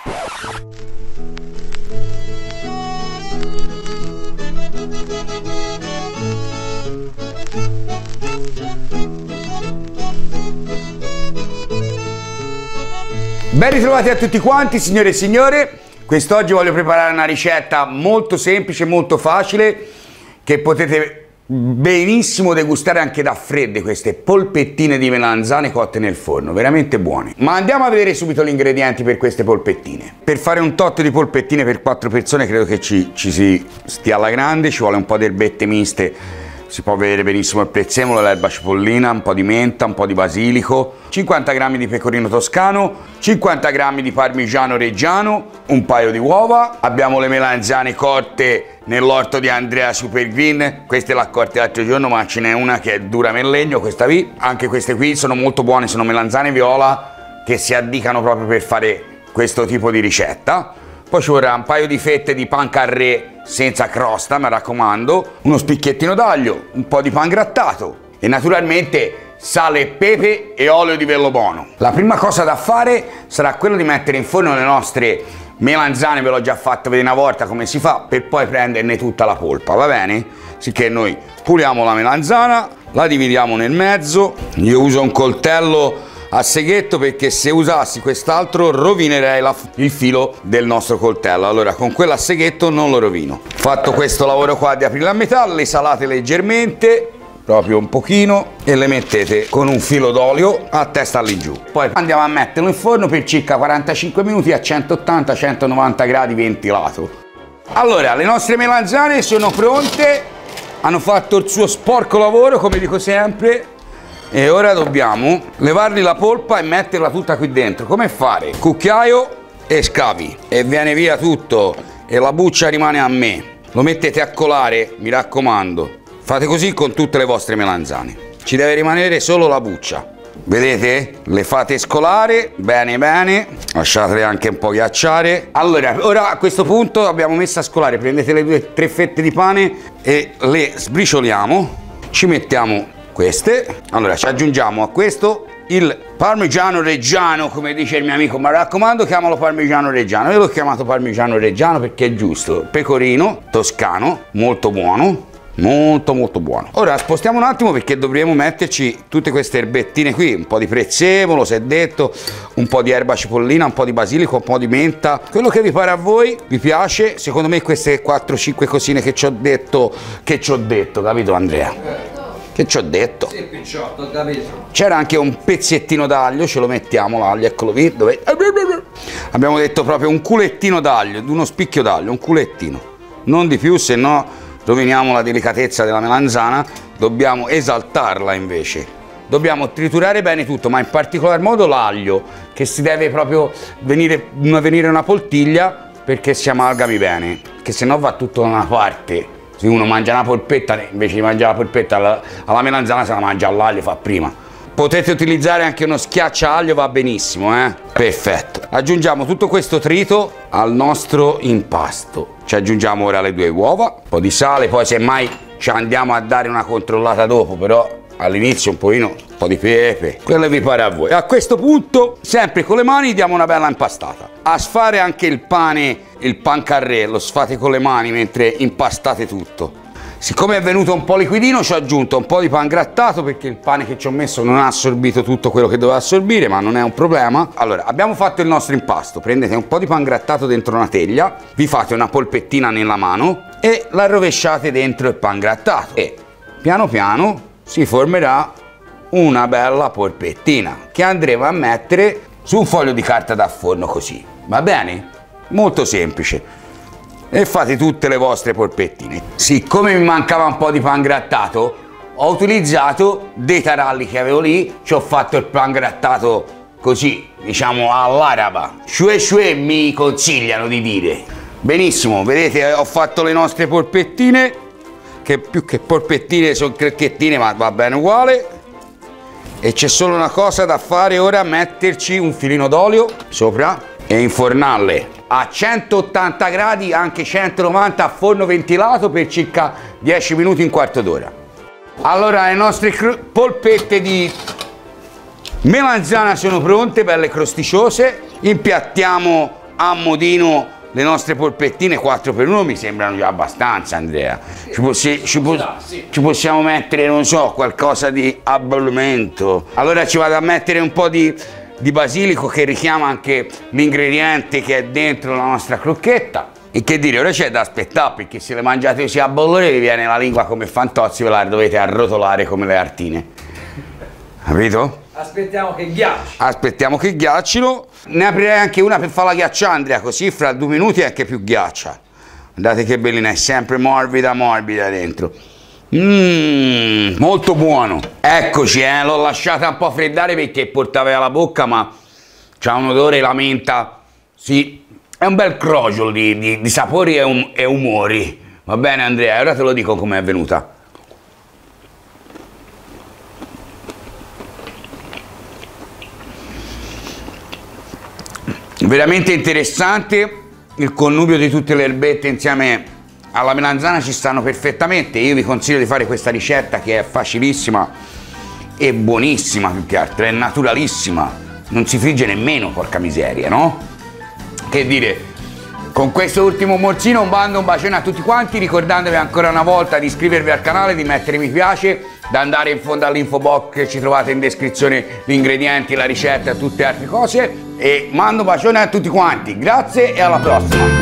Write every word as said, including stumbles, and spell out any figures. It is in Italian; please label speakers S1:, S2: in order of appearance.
S1: Ben ritrovati a tutti quanti, signore e signori. Quest'oggi voglio preparare una ricetta molto semplice, molto facile, che potete benissimo degustare anche da fredde, queste polpettine di melanzane cotte nel forno, veramente buone. Ma andiamo a vedere subito gli ingredienti per queste polpettine. Per fare un tot di polpettine per quattro persone credo che ci, ci si stia alla grande, ci vuole un po' di erbette miste. Si può vedere benissimo il prezzemolo, l'erba cipollina, un po' di menta, un po' di basilico, cinquanta grammi di pecorino toscano, cinquanta grammi di parmigiano reggiano, un paio di uova. Abbiamo le melanzane cotte nell'orto di Andrea Super Green. Queste l'ha corte l'altro giorno, ma ce n'è una che è dura come legno, questa qui. Anche queste qui sono molto buone, sono melanzane viola che si addicano proprio per fare questo tipo di ricetta. Poi ci vorrà un paio di fette di pan carré senza crosta, mi raccomando, uno spicchiettino d'aglio, un po' di pan grattato e naturalmente sale e pepe e olio di vellobono. La prima cosa da fare sarà quello di mettere in forno le nostre melanzane, ve l'ho già fatto vedere una volta come si fa, per poi prenderne tutta la polpa, va bene? Sicché noi puliamo la melanzana, la dividiamo nel mezzo. Io uso un coltello a seghetto perché se usassi quest'altro rovinerei la, il filo del nostro coltello. Allora con quello a seghetto non lo rovino. Fatto questo lavoro qua di aprirla a metà, le salate leggermente, proprio un pochino, e le mettete con un filo d'olio a testa all'ingiù. Poi andiamo a metterlo in forno per circa quarantacinque minuti a centottanta centonovanta gradi ventilato. Allora le nostre melanzane sono pronte, hanno fatto il suo sporco lavoro come dico sempre. E ora dobbiamo levargli la polpa e metterla tutta qui dentro. Come fare? Cucchiaio e scavi e viene via tutto e la buccia rimane a me. Lo mettete a colare, mi raccomando. Fate così con tutte le vostre melanzane. Ci deve rimanere solo la buccia. Vedete? Le fate scolare bene bene, lasciatele anche un po' ghiacciare. Allora, ora a questo punto abbiamo messo a scolare. Prendete le due tre fette di pane e le sbricioliamo. Ci mettiamo queste. Allora ci aggiungiamo a questo il parmigiano reggiano, come dice il mio amico, ma raccomando chiamalo parmigiano reggiano. Io l'ho chiamato parmigiano reggiano perché è giusto. Pecorino toscano, molto buono, molto molto buono. Ora spostiamo un attimo perché dovremo metterci tutte queste erbettine qui, un po' di prezzemolo, se è detto, un po' di erba cipollina, un po' di basilico, un po' di menta, quello che vi pare a voi, vi piace. Secondo me queste quattro cinque cosine che ci ho detto, che ci ho detto, capito Andrea? Che ci ho detto? Sì, picciotto, capito. C'era anche un pezzettino d'aglio, ce lo mettiamo l'aglio, eccolo qui. Dove... Abbiamo detto proprio un culettino d'aglio, uno spicchio d'aglio, un culettino. Non di più, se no roviniamo la delicatezza della melanzana. Dobbiamo esaltarla invece. Dobbiamo triturare bene tutto, ma in particolar modo l'aglio, che si deve proprio venire, venire una poltiglia perché si amalgami bene, che se no va tutto da una parte. Se uno mangia una polpetta, invece di mangiare la polpetta alla, alla melanzana se la mangia all'aglio, fa prima. Potete utilizzare anche uno schiacciaglio, va benissimo, eh? Perfetto. Aggiungiamo tutto questo trito al nostro impasto. Ci aggiungiamo ora le due uova, un po' di sale, poi semmai ci andiamo a dare una controllata dopo, però all'inizio un pochino, un po' di pepe, quello vi pare a voi. A questo punto, sempre con le mani, diamo una bella impastata. A sfare anche il pane, il pan carré, lo sfate con le mani mentre impastate tutto. Siccome è venuto un po' liquidino, ci ho aggiunto un po' di pan grattato perché il pane che ci ho messo non ha assorbito tutto quello che doveva assorbire, ma non è un problema. Allora, abbiamo fatto il nostro impasto. Prendete un po' di pan grattato dentro una teglia, vi fate una polpettina nella mano e la rovesciate dentro il pan grattato e piano piano si formerà una bella polpettina che andremo a mettere su un foglio di carta da forno così, va bene? Molto semplice. E fate tutte le vostre polpettine. Siccome mi mancava un po' di pan grattato, ho utilizzato dei taralli che avevo lì, ci ho fatto il pan grattato così, diciamo all'araba. Shue shue mi consigliano di dire. Benissimo, vedete, ho fatto le nostre polpettine, che più che polpettine sono crocchettine, ma va bene uguale. E c'è solo una cosa da fare ora, metterci un filino d'olio sopra e infornarle a centottanta gradi, anche centonovanta, a forno ventilato per circa dieci minuti, un quarto d'ora. Allora le nostre polpette di melanzana sono pronte, belle crosticiose. Impiattiamo a modino le nostre polpettine quattro per uno mi sembrano già abbastanza, Andrea. Ci, possi ci, po ci possiamo mettere, non so, qualcosa di abbellimento. Allora ci vado a mettere un po' di, di basilico che richiama anche l'ingrediente che è dentro la nostra crocchetta. E che dire, ora c'è da aspettare, perché se le mangiate così a bollore vi viene la lingua come Fantozzi, ve la dovete arrotolare come le artine. Capito?
S2: Aspettiamo che ghiacci.
S1: Aspettiamo che ghiaccino. Ne aprirei anche una per farla ghiacciare, Andrea, così fra due minuti è anche più ghiaccia. Guardate che bellina, è sempre morbida morbida dentro. Mmm, molto buono. Eccoci, eh, l'ho lasciata un po' freddare perché portava alla bocca, ma c'ha un odore, la menta. Sì, è un bel crogiolo di, di, di sapori e, um, e umori. Va bene, Andrea, ora te lo dico com'è venuta. Veramente interessante, il connubio di tutte le erbette insieme alla melanzana ci stanno perfettamente. Io vi consiglio di fare questa ricetta che è facilissima e buonissima, più che altro, è naturalissima, non si frigge nemmeno, porca miseria, no? Che dire, con questo ultimo morzino un bando, un bacione a tutti quanti, ricordandovi ancora una volta di iscrivervi al canale, di mettere mi piace, da andare in fondo all'info box che ci trovate in descrizione gli ingredienti, la ricetta e tutte altre cose, e mando un bacione a tutti quanti, grazie e alla prossima!